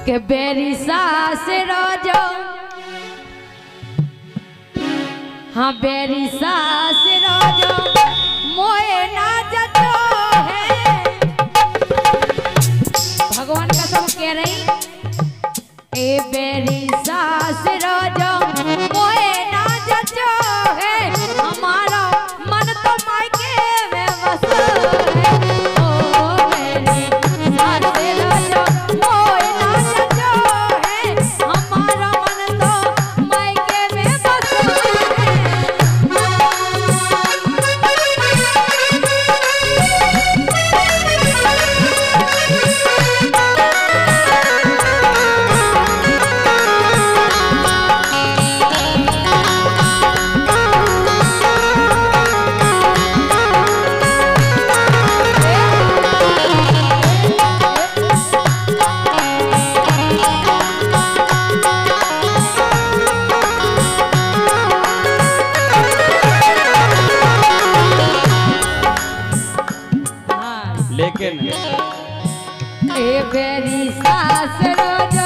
के बेरी सास रोजो, हाँ बेरी सास रोजो मोए ना जतो है। भगवान का सब कह रही ए बेरी सास रोजो मोए ना जतो है। हमारा मन तो मायके में बसो है। ओ बेरी सास रोजो मोए ना जतो है। हमारा मन तो मायके में बसो है। लेकिन ए बेरी सास रोजो,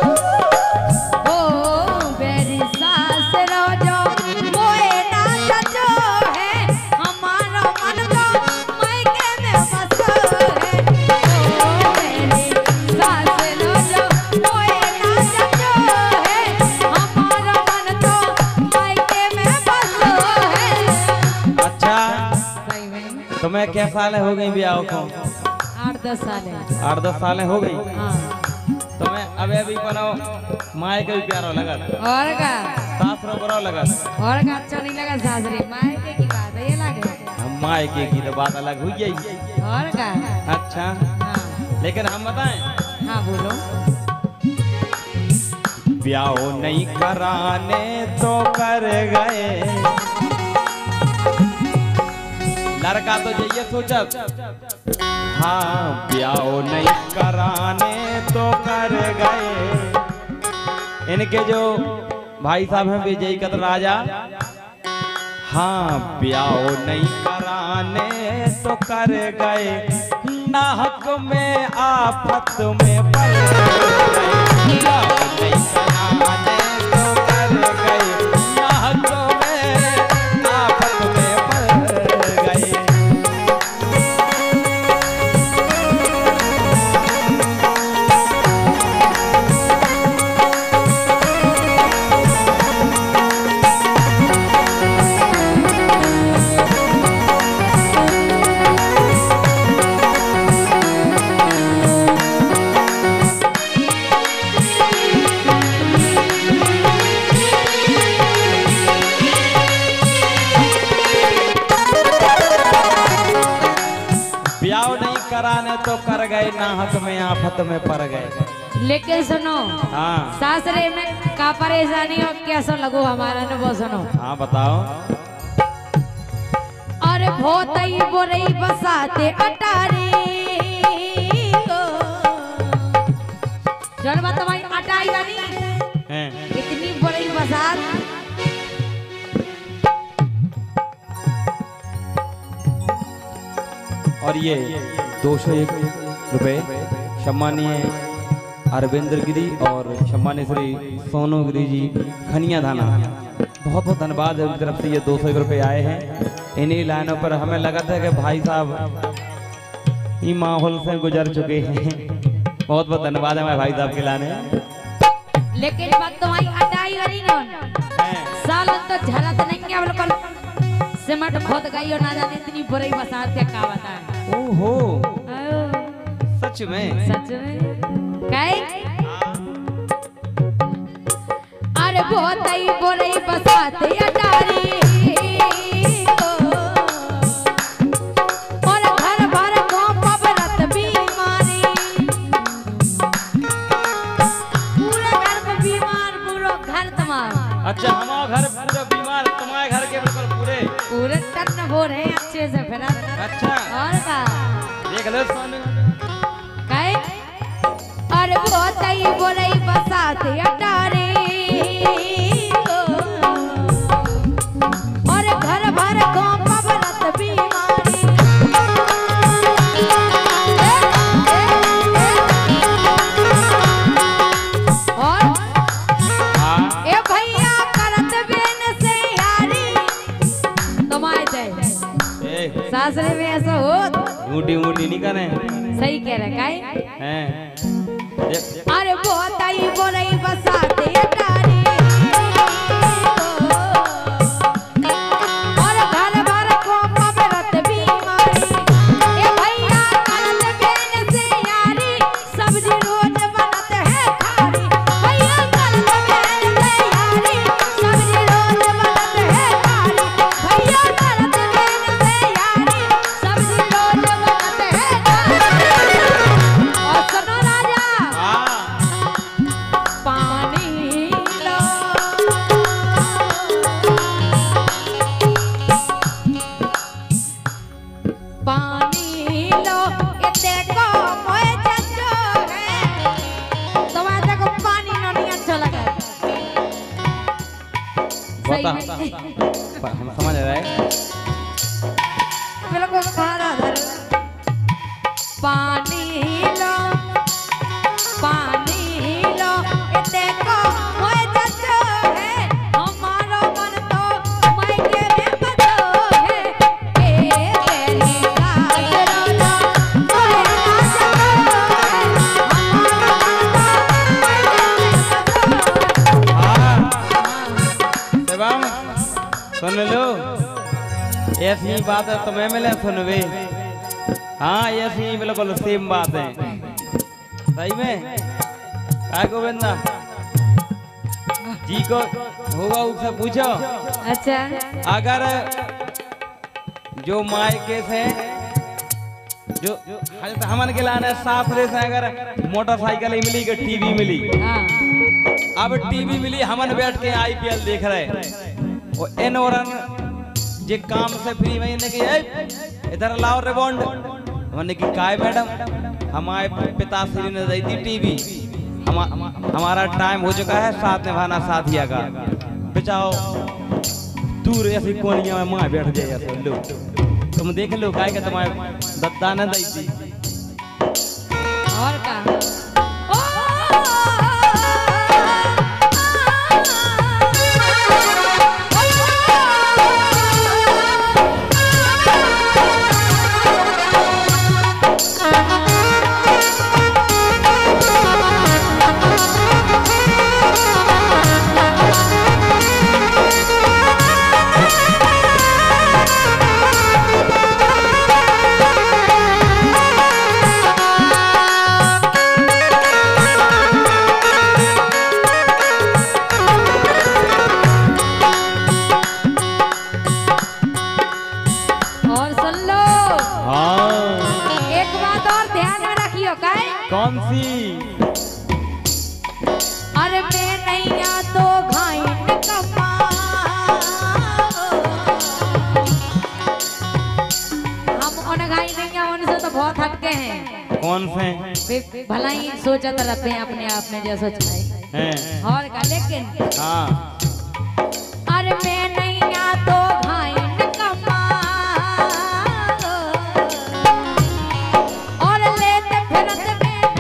ओ बेरी सास रोजो मोए ना जतो है। हमारा मन तो मायके में बसो है। ओ बेरी सास रोजो मोए ना जतो है। हमारा मन तो मायके में बसो है। अच्छा सही में तुम्हें क्या साल हो गई ब्याह को? 8-10 साल है। 8-10 साल हो गई। हाँ तुम्हें अभी बनाओ माए के भी प्यारो लगा, और का सास रो बरो लगा, और का अच्छा नहीं लगा सासरे मायके की बात है ये लगे। हम माए के की तो बात अलग हुई गई। और का अच्छा हाँ लेकिन हम बताएं, हाँ बोलो। ब्याह नहीं कराने तो कर गए, लड़का तो ये सोचब हाँ ब्याह नहीं कराने तो कर गए। इनके जो भाई साहब हैं विजय कत राजा, हाँ ब्याह नहीं कराने तो कर गए। नाहक में आफत में पड़ गए। ब्याह नहीं कराने तो कर गए। नाहक में आफत में पड़ गए। ब्याह नहीं कराने तो कर गए, नाहक में आफत में पड़ गए। लेकिन सुनो हाँ सासरे में का परेशानी हो कैसा लगो हमारा अनुभव सुनो। हाँ बताओ। अरे भोतई बोरई बसाते अटारी जड़ बात भाई अटाई वाली हैं इतनी बड़ी बसात। और ये 201 रुपए सम्मानीय अरविंद्र गिरी और सम्मानीय श्री सोनू गिरी जी खनिया थाना, बहुत बहुत धन्यवाद है उनकी तरफ से। ये 201 रुपए आए हैं। इन्हीं लाइनों पर हमें लगा था कि भाई साहब ये माहौल से गुजर चुके हैं। बहुत बहुत धन्यवाद है हमारे भाई साहब के लाने। लेकिन बात तो भाई अटाई वाली ना साल तो झलत नहीं है बिल्कुल सिमट खोद गई और ना जाने इतनी बड़ी बसात क्या का बताए। ओहो सच में सच में कई अरे बहुत ही बोले बसात अटारी और घर भर को पबरत बीमारी पूरे घर में बीमार पूरा घर तुम्हारा। अच्छा हमारा घर पूरा बीमार, तुम्हारे घर के बिल्कुल पूरे पूरे टन हो रहे हैं अच्छे से फिर। अच्छा और का देख लो सोनू कई अरे बहुत ही बोले बसात अटारी और घर भर को पबरत बीमारी। कने सही कह रहा है हैं। अरे बहुत आई बोलई बसाते कारी और घर भर को पबरत बीमारी ए भैया करत बेन से यारी सब्जी रोज बनत है खारी भैया करत बेन से यारी सब्जी रोज बनत है खारी भैया करत बेन से यारी सब्जी रोज बनत है खारी। और सुनो राजा पानी लो पानी लो ये देखो मोए चचो है तुम्हारे देखो पानी नो नहीं अच्छा लगा बता सही में हम समझ रहे हैं। मेरे को खाना धर पानी लो ये देखो मोए चचो है हमारो मन तो मायके में बदो है ए तेरी राज रोला मोए ना जगो है हमारो मन तो मायके में बदो है। शिवम सुन लो, ऐसी बात है तुम्हें मिले सुनवे। हाँ ऐसी बिल्कुल सेम बात है सही में। काय गोविंदा जी को होगा उससे पूछो। अच्छा अगर जो मायके से जो हमन के लाने सासरे से अगर मोटरसाइकिल ही मिली कि टीवी मिली, हाँ अब टीवी मिली हमन बैठ के आईपीएल देख रहे और इन औरन जे काम से फ्री में ने कि इधर लाओ रिबॉन्ड हमने की काय मैडम हमारे पिताश्री ने दी थी टीवी हमारा टाइम हो चुका है साथ निभाना साथिया का बचाओ दूर ऐसी कोनिया में माँ बैठ जाए ऐसे लो तुम देख लो काय के तुम्हारे दत्ता ने दी थी और का कौन सी? अरे मैं नैया तो घाइन कमा हम उन घाई नैया उनसे तो बहुत हटके हैं। कौन से? भला ही सोचते रहते हैं अपने आप में जो सोचते हैं और का लेकिन हाँ अरे मैं नैया तो घाइन कमा और लेते फिरते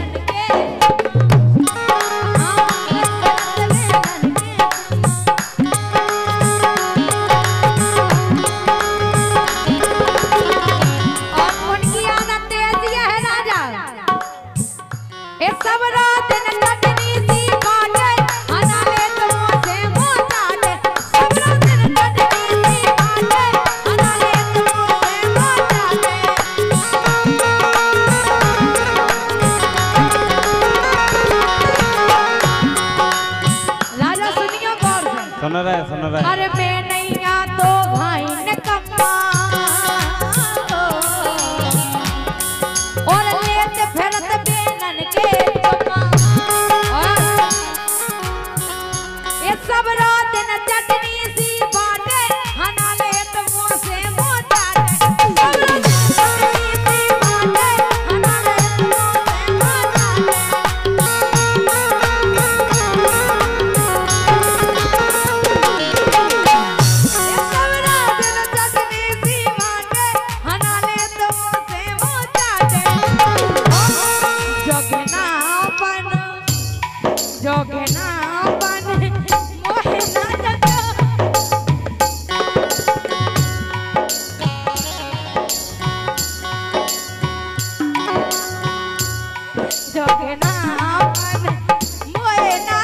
सब रात दिन कटनी सी बाटे खाना ले तुम से मोटाटे सब रात दिन कटनी सी बाटे खाना ले तुम से मोटाटे राजा सुनियो गौर से सुन रहे अरे मैं नैया तो घाइन कमा और लेते फिरते बेनन के सब रात न चटनी सी बाटे खाना ले तुम से मोटाटे सब रात चटनी सी बाटे खाना ले तुम से मोटाटे जोगे ना बन मोहे ना जगो जोगे ना मन मोए ना